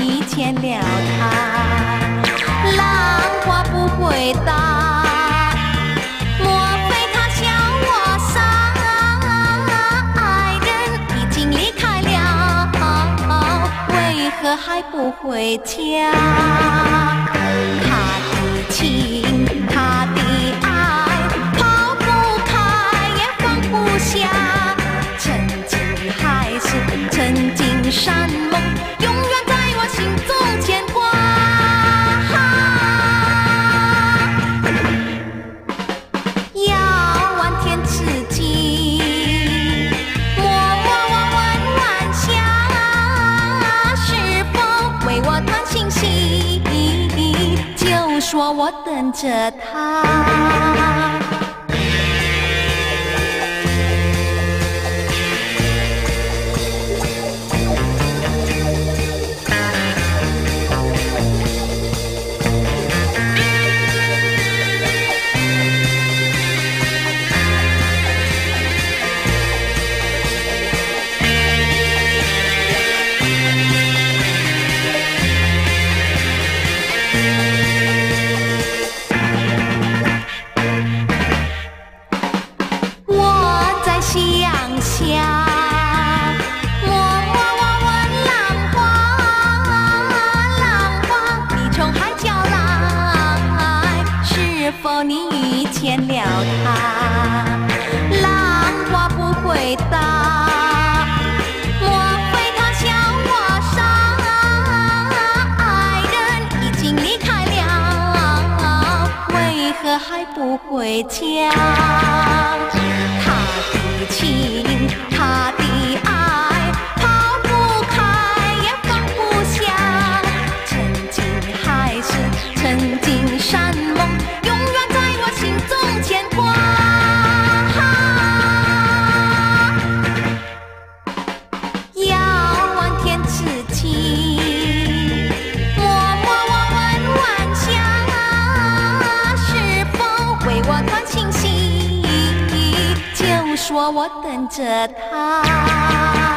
遇见了他，浪花不回答，莫非他笑我傻？爱人已经离开了，为何还不回家？他的情，他的爱，抛不开也放不下。曾经还是曾经山盟，永远在我心中牵挂。遥望天之际，默默我问晚霞，是否为我传信息？就说我等着他。夕阳下，默默我问浪花，浪花，你从海角来，是否你遇见了他？浪花不回答，莫非他笑我傻？爱人已经离开了，为何还不回家？情，他的爱，抛不开也放不下。曾经还是曾经山盟，永远在我心中牵挂。遥望天之际，默默我问晚霞，是否为我传信息？说我等着他。